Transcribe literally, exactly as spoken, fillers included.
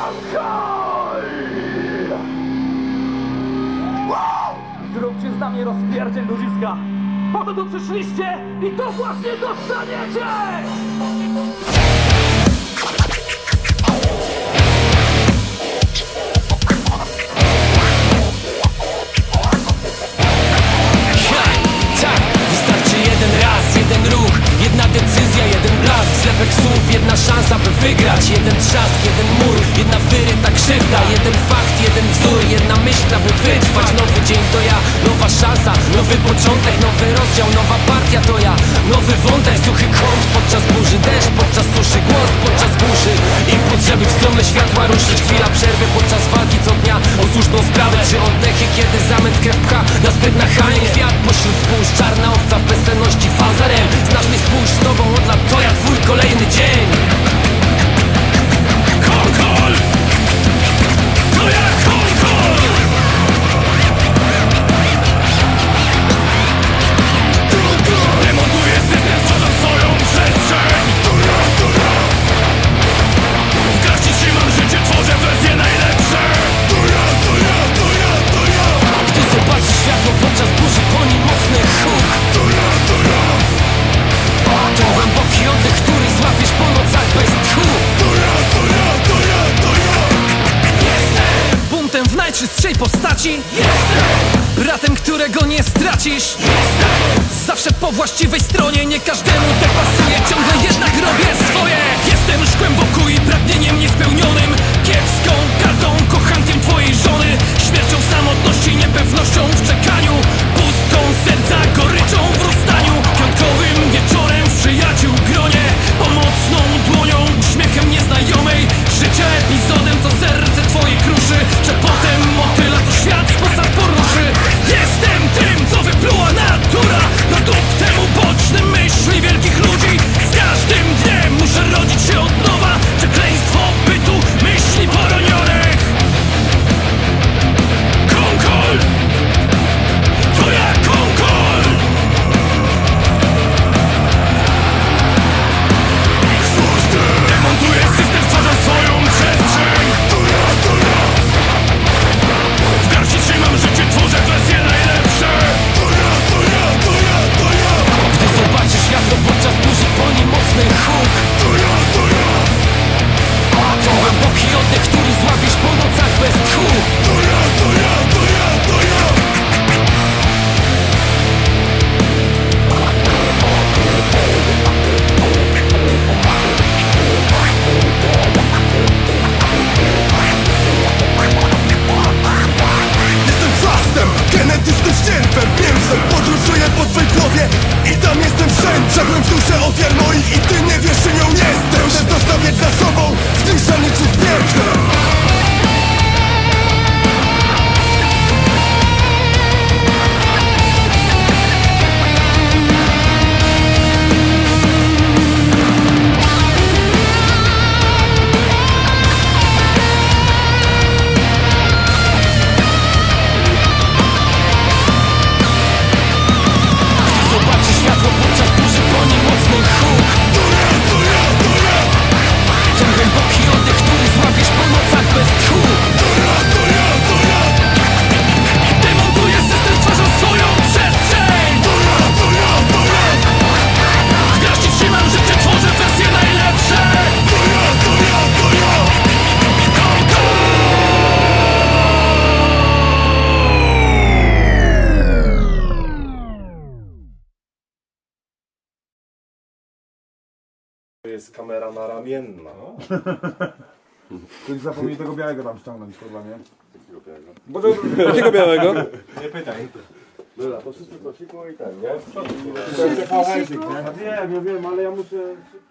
Zróbcie z nami rozpierdziel ludziska. Po to tu przyszliście i to właśnie dostaniecie! Zlepek słów, jedna szansa, by wygrać. Jeden trzask, jeden mur, jedna wyryta krzywda. Jeden fakt, jeden wzór, jedna myśl, by wytrwać. Nowy dzień to ja, nowa szansa, nowy początek, nowy rozdział, nowa partia to ja. Nowy wątek, suchy kąt podczas burzy, deszcz podczas suszy, głos podczas burzy. Input, żeby w stronę światła ruszyć. Chwila przerwy podczas walki co dnia o słuszną sprawę. Trzy oddechy, kiedy zamęt krew pcha na zbyt nachalnie. Kwiat pośród zbóż, czarna owca w bezsenności, falzarem. Znasz mnie, spójrz z tobą od lat, to ja twój kolejny dzień. Konkol! To ja Konkol! Demontuję system, stwarzam swoją przestrzeń. W garści trzymam życie, tworzę wersje najlepsze. To ja, to ja, to ja, to ja. Gdy zobaczy światło podczas burzy, po nim mocny huk. To ja, to ja. To głęboki oddech, który złapiesz po nocach bez tchu. To ja, to ja, to ja, to ja. Jestem buntem w najczystszej postaci. Jestem bratem, którego nie stracisz. Jestem zawsze po właściwej stronie. Nie każdemu to pasuje, ciągle jednak robię swoje. Jestem szkłem wokół i pragnieniem niespełnionym. Kiepską kartą, kochankiem twojej żony. Śmiercią w samotności, niepewnością w czekaniu. Pustką serca, goryczą w rozstaniu. Piątkowym wieczorem w przyjaciół gronie. Pomocną dłonią, uśmiechem nieznajomej. Życie epizodem, co serce twoje kruszy. Przepotem motyla, co świat spoza poruszy. Jestem tym, co wypluła natura. Produktem ubocznym myśli wielkich ludzi. Z każdym dniem muszę rodzić się od nowa. Przekleństwo bytu myśli poronionych. Konkol! To ja Konkol! Demontuję system, stwarzam swoją przestrzeń. To ja, to ja. W garści trzymam życie, tworzę wersje najlepsze. To ja, to ja, to ja, to ja. Gdy zobaczy światło podczas burzy, po nim mocny huk. To ja, to ja. To głęboki oddech, który złapiesz po nocach bez tchu. To ja, to ja, to ja, to ja. Jestem fastem, genetycznym ścierpem, mięsem. Podróżuję po twej głowie i tam jestem wszędzie. Wszedłem w duszę ofiar moich i ty nie wiesz, czy nią jestem. Będę zostawiać za sobą zniszczalniczy w piękne. To jest kamera naramienna. Tylko zapomnij tego białego tam ściągnąć, kurwa, nie? Jakiego białego? Może... Jakiego białego? Nie pytaj. Dobra, to wszyscy co siku i ten, nie? Wszyscy siku? Wiem, ja wiem, ale ja muszę...